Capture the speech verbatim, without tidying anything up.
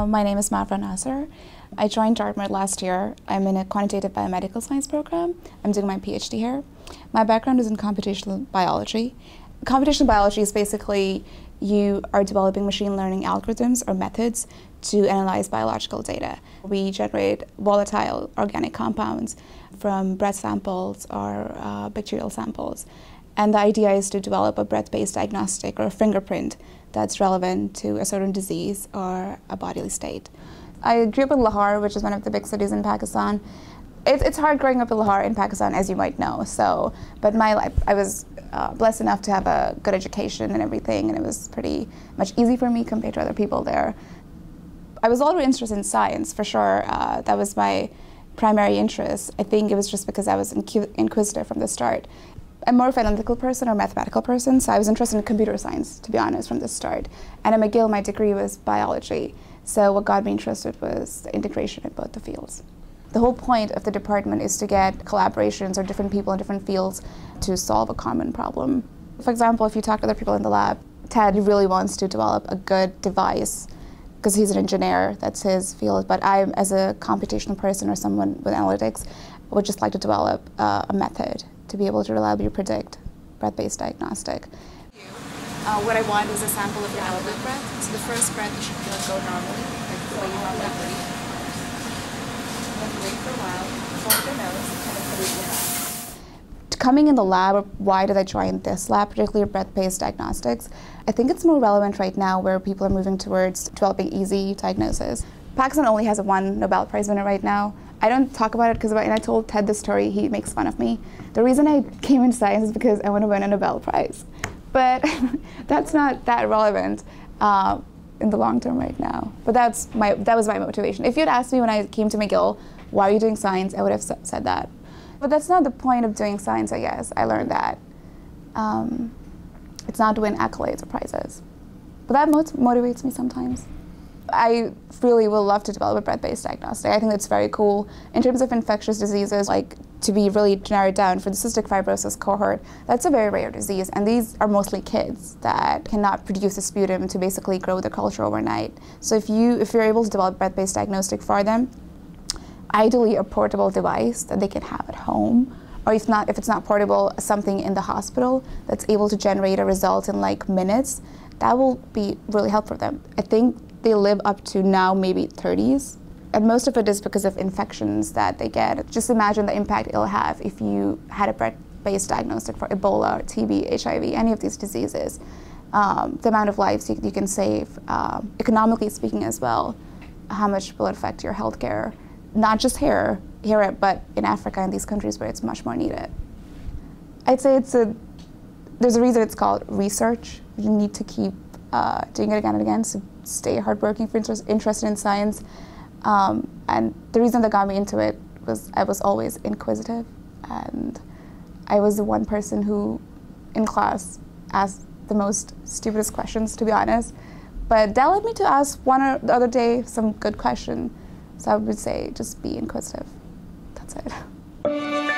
My name is Mavra Nasir. I joined Dartmouth last year. I'm in a quantitative biomedical science program. I'm doing my PhD here. My background is in computational biology. Computational biology is basically you are developing machine learning algorithms or methods to analyze biological data. We generate volatile organic compounds from breath samples or uh, bacterial samples. And the idea is to develop a breath-based diagnostic or a fingerprint that's relevant to a certain disease or a bodily state. I grew up in Lahore, which is one of the big cities in Pakistan. It, it's hard growing up in Lahore in Pakistan, as you might know. So, but my life, I was uh, blessed enough to have a good education and everything, and it was pretty much easy for me compared to other people there. I was always interested in science, for sure. Uh, that was my primary interest. I think it was just because I was inqu inquisitive from the start. I'm more of an analytical person or mathematical person, so I was interested in computer science, to be honest, from the start. And at McGill, my degree was biology. So what got me interested was the integration in both the fields. The whole point of the department is to get collaborations or different people in different fields to solve a common problem. For example, if you talk to other people in the lab, Ted really wants to develop a good device because he's an engineer, that's his field. But I, as a computational person or someone with analytics, would just like to develop uh, a method to be able to reliably predict breath-based diagnostic. Uh, what I want is a sample of your elbow breath. So the first breath you should feel it go normally, like the way you normally breathe. And then wait for a while, hold your nose, and then put it in your mouth. Coming in the lab, why did I join this lab, particularly breath-based diagnostics? I think it's more relevant right now where people are moving towards developing easy diagnosis. Pakistan only has one Nobel Prize winner right now. I don't talk about it because when I told Ted this story, he makes fun of me. The reason I came into science is because I want to win a Nobel Prize. But that's not that relevant uh, in the long term right now. But that's my, that was my motivation. If you'd asked me when I came to McGill, why are you doing science, I would have said that. But that's not the point of doing science, I guess. I learned that. Um, it's not to win accolades or prizes. But that mot motivates me sometimes. I really would love to develop a breath-based diagnostic. I think that's very cool. In terms of infectious diseases, like to be really narrowed down for the cystic fibrosis cohort, that's a very rare disease, and these are mostly kids that cannot produce a sputum to basically grow their culture overnight. So if you if you're able to develop breath-based diagnostic for them, ideally a portable device that they can have at home, or if not if it's not portable, something in the hospital that's able to generate a result in like minutes, that will be really helpful for them. I think they live up to now maybe thirties. And most of it is because of infections that they get. Just imagine the impact it'll have if you had a breath-based diagnostic for Ebola, or T B, H I V, any of these diseases. Um, the amount of lives you, you can save, um, economically speaking as well, how much will it affect your healthcare, not just here, here, but in Africa and these countries where it's much more needed. I'd say it's a, there's a reason it's called research. You need to keep uh, doing it again and again, so stay hardworking, for interest, interested in science. Um, and the reason that got me into it was I was always inquisitive, and I was the one person who, in class, asked the most stupidest questions, to be honest. But that led me to ask one or the other day some good question. So I would say just be inquisitive. That's it.